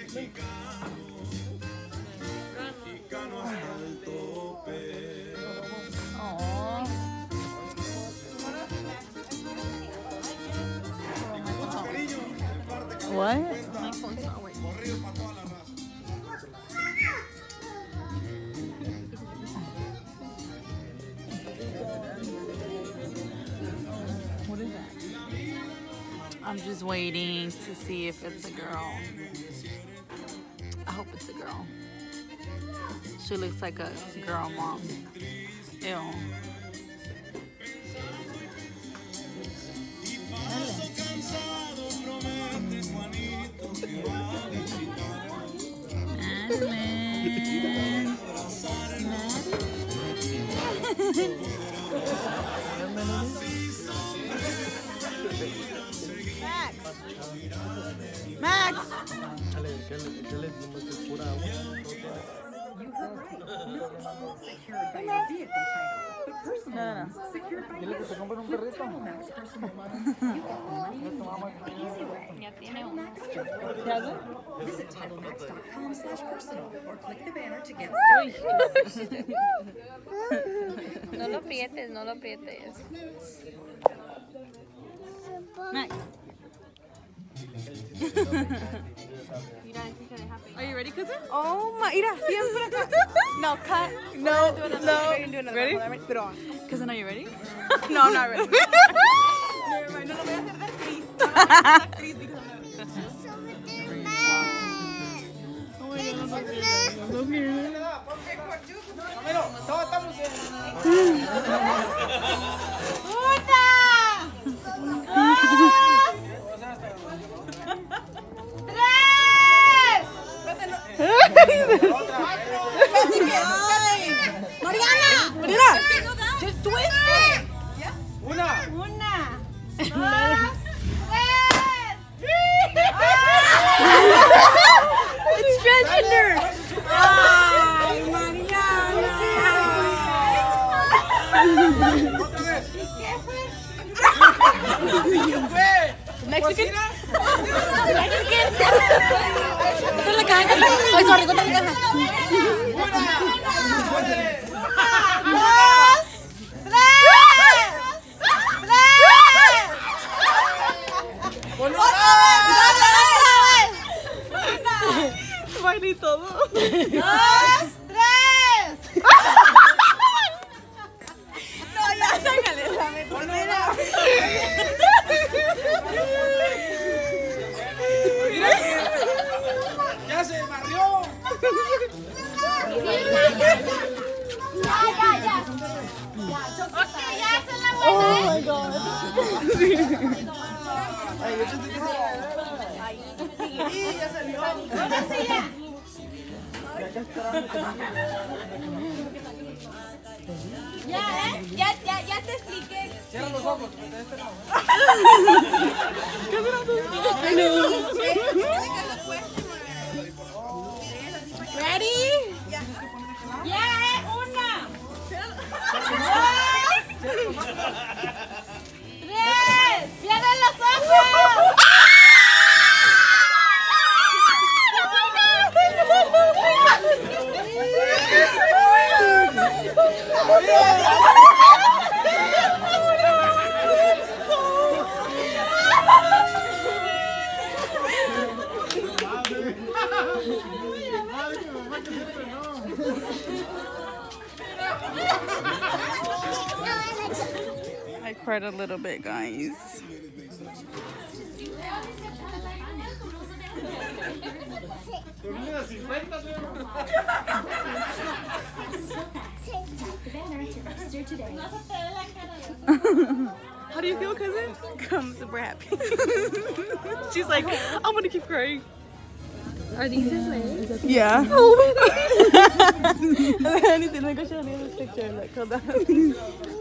What? What is that? I'm just waiting to see if it's a girl. I hope it's a girl. She looks like a girl mom. Ew. Max! Secured by your vehicle title, but personal loans secured by cash. With Title Max personal loans, you get the money you need the easy way. Title Max just for you. Visit TitleMax.com/personal or click the banner to get started. No lo aprietes, no lo aprietes. Max. Are you ready, cousin? Oh my, mira, siempre acá. No, cut. No, no. Ready? Pero, Cousin, are you ready? no, I'm not ready. Never mind, no lo voy a hacer de actriz. No lo voy a hacer de actriz, dijo. Mariana! Just twist it! Una. It's transgender! Ay, Mariana. Mexican? Esta es la caja. Ay, sorry, ¿cuánto es la caja? Baila y todo. 2, 3. No, ya, sácale la primera. ¡Ya se barrió! Ok, ya se la Oh my god. ¡Ya salió! Ya, ya te expliqué. Cierra los ojos. Ready? Ya, una. 2, 3. ¡Cierren los ojos! I cried a little bit, guys. How do you feel, cousin? I'm super happy. She's like, I'm gonna keep crying. Are these his legs? Yeah. I need to look at this picture. Like, hold on.